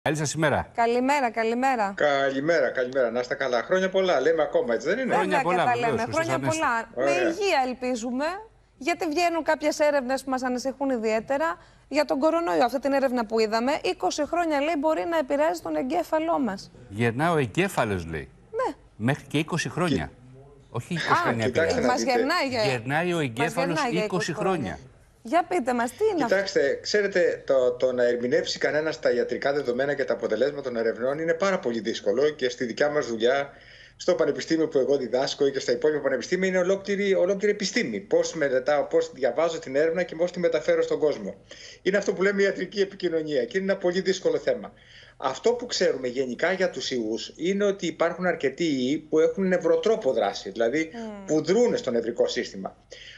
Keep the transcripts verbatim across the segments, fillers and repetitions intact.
Καλή σας ημέρα. Καλημέρα, καλημέρα. Καλημέρα, καλημέρα. Να είστε καλά. Χρόνια πολλά. Λέμε ακόμα, έτσι δεν είναι? Χρόνια πολλά, πολλά, βεβαίως, λέμε. Χρόνια πολλά. Ωραία. Με υγεία ελπίζουμε, γιατί βγαίνουν κάποιες έρευνες που μας ανησυχούν ιδιαίτερα για τον κορονοϊό. Αυτή την έρευνα που είδαμε, είκοσι χρόνια λέει μπορεί να επηρεάζει τον εγκέφαλό μας. Γερνά ο εγκέφαλος, λέει. Ναι. Μέχρι και είκοσι χρόνια. Και... Όχι είκοσι χρόνια κοιτάξτε επηρεάζει. να Μας δείτε. γερνάει για... Γερνάει ο εγκέφαλος γερνάει για είκοσι χρόνια. Για πείτε μας, τι είναι αυτό? Κοιτάξτε, ξέρετε, το, το να ερμηνεύσει κανένα τα ιατρικά δεδομένα και τα αποτελέσματα των ερευνών είναι πάρα πολύ δύσκολο και στη δικιά μας δουλειά, στο πανεπιστήμιο που εγώ διδάσκω και στα υπόλοιπα πανεπιστήμια, είναι ολόκληρη, ολόκληρη επιστήμη. Πώς μελετάω, πώς διαβάζω την έρευνα και πώς τη μεταφέρω στον κόσμο. Είναι αυτό που λέμε ιατρική επικοινωνία και είναι ένα πολύ δύσκολο θέμα. Αυτό που ξέρουμε γενικά για τους ιούς είναι ότι υπάρχουν αρκετοί ιοί που έχουν νευροτρόπο δράση, δηλαδή mm. που δρούν στο νευρικό σύστημα.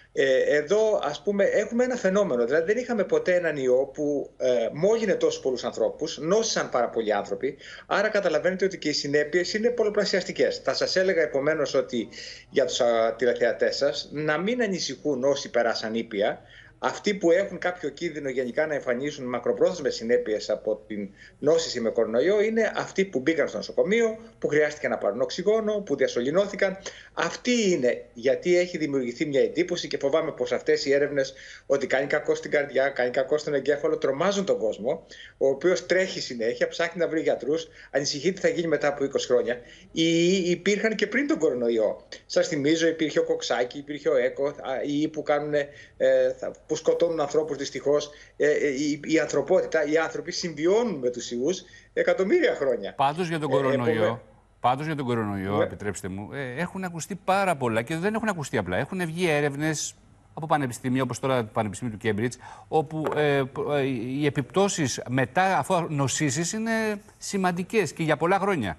Ε, εδώ, ας πούμε, έχουμε ένα φαινόμενο. Δηλαδή, δεν είχαμε ποτέ έναν ιό που ε, μόλυνε τόσους πολλούς ανθρώπους, νόσησαν πάρα πολλοί άνθρωποι. Άρα, καταλαβαίνετε ότι και οι συνέπειες είναι πολλαπλασιαστικές. Θα σας έλεγα επομένως ότι για τους τηλεθεατές σας να μην ανησυχούν όσοι περάσαν ήπια. Αυτοί που έχουν κάποιο κίνδυνο γενικά να εμφανίσουν μακροπρόθεσμες συνέπειες από την νόσηση με κορονοϊό είναι αυτοί που μπήκαν στο νοσοκομείο, που χρειάστηκε να πάρουν οξυγόνο, που διασωληνώθηκαν. Αυτοί είναι, γιατί έχει δημιουργηθεί μια εντύπωση και φοβάμαι πως αυτές οι έρευνες ότι κάνει κακό στην καρδιά, κάνει κακό στον εγκέφαλο, τρομάζουν τον κόσμο, ο οποίος τρέχει συνέχεια, ψάχνει να βρει γιατρούς, ανησυχεί τι θα γίνει μετά από είκοσι χρόνια. Ή υπήρχαν και πριν τον κορονοϊό. Σας θυμίζω, υπήρχε ο Κοξάκη, υπήρχε ο Έκο, οι που κάνουν. Ε, που σκοτώνουν ανθρώπους δυστυχώς. Ε, η, η ανθρωπότητα, οι άνθρωποι συμβιώνουν με τους ιούς εκατομμύρια χρόνια. Πάντως για τον κορονοϊό, ε, επόμε... πάντως για τον κορονοϊό, ναι. επιτρέψτε μου, ε, έχουν ακουστεί πάρα πολλά και δεν έχουν ακουστεί απλά. Έχουν βγει έρευνες από πανεπιστήμια, όπως τώρα το Πανεπιστήμιο του Κέμπριτζ, όπου ε, ε, οι επιπτώσεις μετά αφού νοσήσεις είναι σημαντικές και για πολλά χρόνια.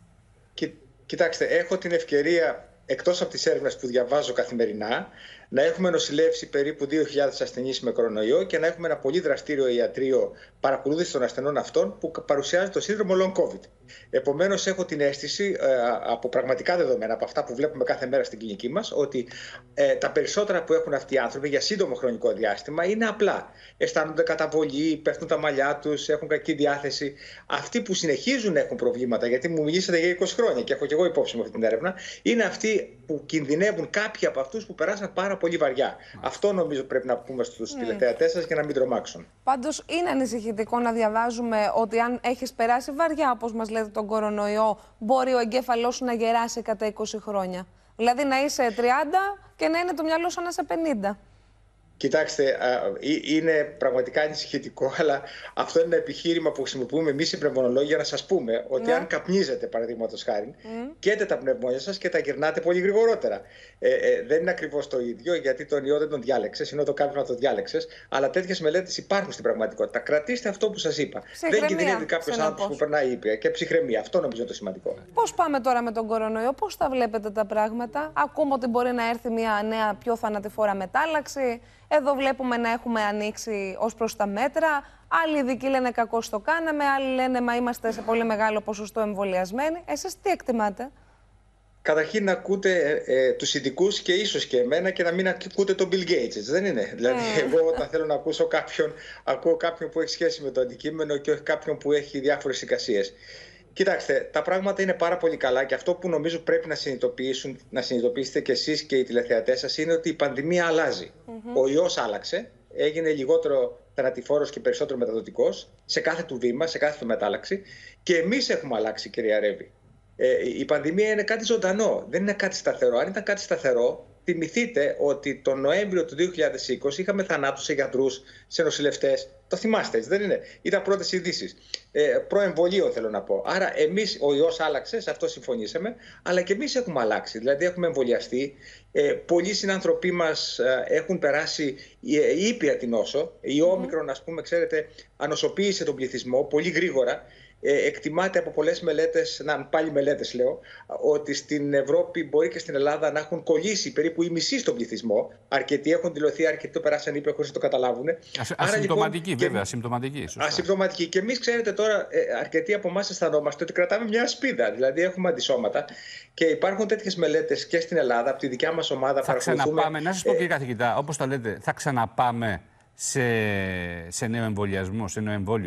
Κι, κοιτάξτε, έχω την ευκαιρία, εκτός από τις έρευνες που διαβάζω καθημερινά, να έχουμε νοσηλεύσει περίπου δύο χιλιάδες ασθενείς με κορονοϊό και να έχουμε ένα πολύ δραστήριο ιατρείο παρακολούθηση των ασθενών αυτών που παρουσιάζει το σύνδρομο Long COVID. Επομένως, έχω την αίσθηση ε, από πραγματικά δεδομένα, από αυτά που βλέπουμε κάθε μέρα στην κλινική μας, ότι ε, τα περισσότερα που έχουν αυτοί οι άνθρωποι για σύντομο χρονικό διάστημα είναι απλά. Αισθάνονται καταβολή, πέφτουν τα μαλλιά τους, έχουν κακή διάθεση. Αυτοί που συνεχίζουν να έχουν προβλήματα, γιατί μου μιλήσατε για είκοσι χρόνια και έχω και εγώ υπόψη μου αυτή την έρευνα, είναι αυτοί που κινδυνεύουν, κάποιοι από αυτούς που περάσαν πάρα πολύ βαριά. Mm. Αυτό νομίζω πρέπει να πούμε στους mm. τηλεθεατές σας για να μην τρομάξουν. Πάντως είναι ανησυχητικό να διαβάζουμε ότι αν έχεις περάσει βαριά, όπως μας λέτε, τον κορονοϊό, μπορεί ο εγκέφαλός σου να γεράσει κατά είκοσι χρόνια. Δηλαδή να είσαι τριάντα και να είναι το μυαλό σου να είσαι πενήντα. Κοιτάξτε, είναι πραγματικά ανησυχητικό, αλλά αυτό είναι ένα επιχείρημα που χρησιμοποιούμε εμείς οι πνευμονολόγοι για να σας πούμε ότι ναι. αν καπνίζετε, παραδείγματος χάρη, mm. καίτε τα πνευμόνια σας και τα γυρνάτε πολύ γρηγορότερα. Ε, ε, δεν είναι ακριβώς το ίδιο, γιατί τον ιό δεν τον διάλεξες, ενώ το κάποιο να το διάλεξες, αλλά τέτοιες μελέτες υπάρχουν στην πραγματικότητα. Κρατήστε αυτό που σας είπα. Ψυχραιμία, δεν κινδυνεύει κάποιος άνθρωπος που περνάει ήπια και ψυχραιμία. Αυτό νομίζω είναι το σημαντικό. Πώς πάμε τώρα με τον κορονοϊό, πώς τα βλέπετε τα πράγματα? Ακούμε ότι μπορεί να έρθει μια νέα πιο θανατηφόρα μετάλλαξη. Εδώ βλέπουμε να έχουμε ανοίξει ως προς τα μέτρα. Άλλοι ειδικοί λένε κακώς το κάναμε, άλλοι λένε μα είμαστε σε πολύ μεγάλο ποσοστό εμβολιασμένοι. Εσείς τι εκτιμάτε? Καταρχήν να ακούτε ε, τους ειδικούς και ίσως και εμένα και να μην ακούτε τον Bill Gates, δεν είναι? Mm. Δηλαδή εγώ όταν θέλω να ακούσω κάποιον, ακούω κάποιον που έχει σχέση με το αντικείμενο και όχι κάποιον που έχει διάφορες εικασίες. Κοιτάξτε, τα πράγματα είναι πάρα πολύ καλά και αυτό που νομίζω πρέπει να συνειδητοποιήσουν, να συνειδητοποιήσετε κι εσείς και οι τηλεθεατές σας είναι ότι η πανδημία αλλάζει. Mm-hmm. Ο ιός άλλαξε, έγινε λιγότερο θανατηφόρος και περισσότερο μεταδοτικός σε κάθε του βήμα, σε κάθε του μετάλλαξη και εμείς έχουμε αλλάξει, κυρία Ρέβη. Ε, η πανδημία είναι κάτι ζωντανό, δεν είναι κάτι σταθερό. Αν ήταν κάτι σταθερό, θυμηθείτε ότι τον Νοέμβριο του δύο χιλιάδες είκοσι είχαμε θανάτους σε γιατρούς, σε νοσηλευτές. Το θυμάστε, έτσι δεν είναι? Ήταν πρώτες ειδήσεις. Ε, Προεμβολίων θέλω να πω. Άρα, εμείς, ο ιός άλλαξε, σε αυτό συμφωνήσαμε, αλλά και εμείς έχουμε αλλάξει. Δηλαδή, έχουμε εμβολιαστεί. Ε, πολλοί συνανθρωποί μας ε, έχουν περάσει ε, ήπια την νόσο. Η όμικρον, ας πούμε, ξέρετε, ανοσοποίησε τον πληθυσμό πολύ γρήγορα. Ε, εκτιμάται από πολλές μελέτες, να πάλι μελέτες λέω, ότι στην Ευρώπη μπορεί και στην Ελλάδα να έχουν κολλήσει περίπου οι μισοί στον πληθυσμό. Αρκετοί έχουν δηλωθεί, αρκετοί το περάσαν ήπια χωρίς να το καταλάβουν. Ασυμπτωματικοί, λοιπόν, βέβαια, ασυμπτωματικοί. Ασυμπτωματικοί. Και εμείς, ξέρετε, τώρα ε, αρκετοί από εμάς αισθανόμαστε ότι κρατάμε μια ασπίδα. Δηλαδή έχουμε αντισώματα και υπάρχουν τέτοιες μελέτες και στην Ελλάδα, από τη δικιά μας ομάδα. Θα ξαναπάμε, να σας πω, κύριε καθηγητά, όπως τα λέτε, θα ξαναπάμε σε, σε νέο εμβολιασμό, σε νέο εμβόλιο?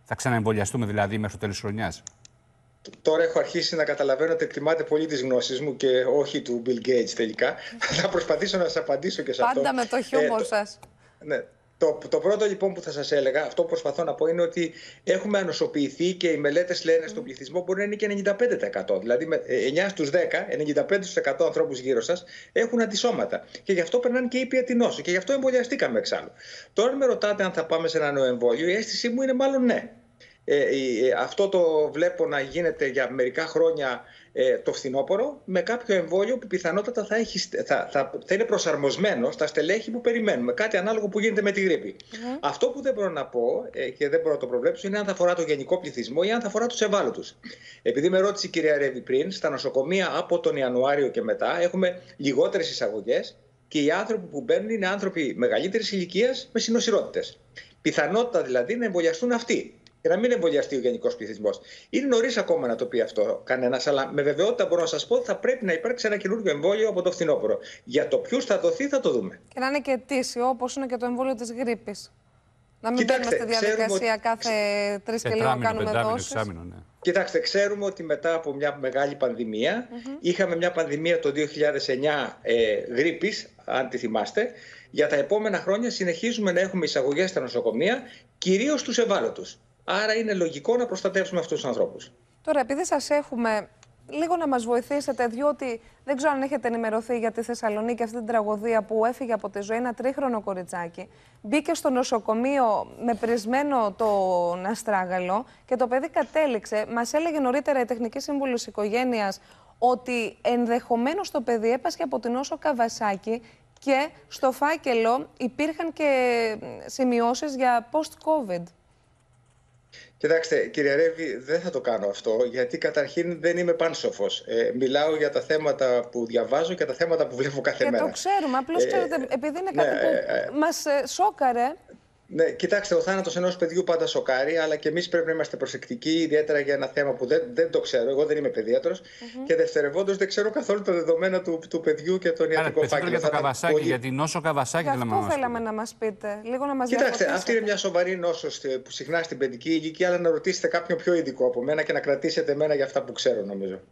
Θα ξαναεμβολιαστούμε δηλαδή μέχρι το τέλος της χρονιάς? Τώρα έχω αρχίσει να καταλαβαίνω ότι εκτιμάτε πολύ τις γνώσεις μου και όχι του Bill Gates τελικά. Θα προσπαθήσω να σας απαντήσω και σε αυτό. Πάντα με το χιούμορ ε, σας. Ναι. Το, το πρώτο λοιπόν που θα σας έλεγα, αυτό που προσπαθώ να πω είναι ότι έχουμε ανοσοποιηθεί και οι μελέτες λένε στον πληθυσμό μπορεί να είναι και ενενήντα πέντε τοις εκατό. Δηλαδή με εννιά στους δέκα, ενενήντα πέντε τοις εκατό ανθρώπους γύρω σας έχουν αντισώματα. Και γι' αυτό περνάνε και ήπια την νόσο. Και γι' αυτό εμβολιαστήκαμε εξάλλου. Τώρα με ρωτάτε αν θα πάμε σε ένα νεοεμβόλιο, η αίσθησή μου είναι μάλλον ναι. Ε, ε, αυτό το βλέπω να γίνεται για μερικά χρόνια ε, το φθινόπωρο με κάποιο εμβόλιο που πιθανότατα θα, έχει, θα, θα, θα είναι προσαρμοσμένο στα στελέχη που περιμένουμε. Κάτι ανάλογο που γίνεται με τη γρίπη. Mm-hmm. Αυτό που δεν μπορώ να πω ε, και δεν μπορώ να το προβλέψω είναι αν θα αφορά το γενικό πληθυσμό ή αν θα αφορά τους ευάλωτους. Επειδή με ρώτησε η κυρία Ρέβη πριν, στα νοσοκομεία από τον Ιανουάριο και μετά έχουμε λιγότερες εισαγωγές και οι άνθρωποι που μπαίνουν είναι άνθρωποι μεγαλύτερης ηλικίας με συνοσηρότητες. Πιθανότητα δηλαδή να εμβολιαστούν αυτοί. Και να μην εμβολιαστεί ο γενικός πληθυσμός. Είναι νωρίς ακόμα να το πει αυτό κανένας, αλλά με βεβαιότητα μπορώ να σας πω ότι θα πρέπει να υπάρξει ένα καινούργιο εμβόλιο από το φθινόπωρο. Για το ποιους θα δοθεί θα το δούμε. Και να είναι και αιτήσιο, όπως είναι και το εμβόλιο της γρίπης. Να μην μπαίνουμε στη διαδικασία ότι... κάθε τρεις και λίγο κάνουμε δόσεις. Ναι. Κοιτάξτε, ξέρουμε ότι μετά από μια μεγάλη πανδημία, mm-hmm. είχαμε μια πανδημία το δύο χιλιάδες εννιά ε, γρίπης, αν τη θυμάστε. Για τα επόμενα χρόνια συνεχίζουμε να έχουμε εισαγωγές στα νοσοκομεία, κυρίως στους ευάλωτους. Άρα είναι λογικό να προστατεύσουμε αυτούς τους ανθρώπους. Τώρα, επειδή σας έχουμε, λίγο να μας βοηθήσετε, διότι δεν ξέρω αν έχετε ενημερωθεί για τη Θεσσαλονίκη, αυτή την τραγωδία που έφυγε από τη ζωή ένα τρίχρονο κοριτσάκι. Μπήκε στο νοσοκομείο με πρισμένο τον αστράγαλο και το παιδί κατέληξε. Μας έλεγε νωρίτερα η τεχνική σύμβουλος οικογένειας ότι ενδεχομένως το παιδί έπασχε από την νόσο Καβασάκη και στο φάκελο υπήρχαν και σημειώσεις για post-COVID. Κοιτάξτε, κύριε Ρέβη, δεν θα το κάνω αυτό, γιατί καταρχήν δεν είμαι πάνσοφος. Ε, μιλάω για τα θέματα που διαβάζω και τα θέματα που βλέπω κάθε και μέρα. Και το ξέρουμε, απλώς ε, ξέρετε, επειδή είναι κάτι ναι, που ε, μας ε, σόκαρε. Ναι, κοιτάξτε, ο θάνατος ενός παιδιού πάντα σοκάρει, αλλά και εμείς πρέπει να είμαστε προσεκτικοί, ιδιαίτερα για ένα θέμα που δεν, δεν το ξέρω. Εγώ δεν είμαι παιδίατρος mm-hmm. και δευτερευόντως δεν ξέρω καθόλου τα δεδομένα του, του παιδιού και τον ιατρικό φάκελο. Για το Καβασάκι, πολύ... για την νόσο Καβασάκι θέλαμε να μας θέλαμε να μας πείτε. Λίγο να μας Κοιτάξτε, αυτή είναι μια σοβαρή νόσος που συχνά στην παιδική ηλικία, αλλά να ρωτήσετε κάποιον πιο ειδικό από μένα και να κρατήσετε εμένα για αυτά που ξέρω, νομίζω.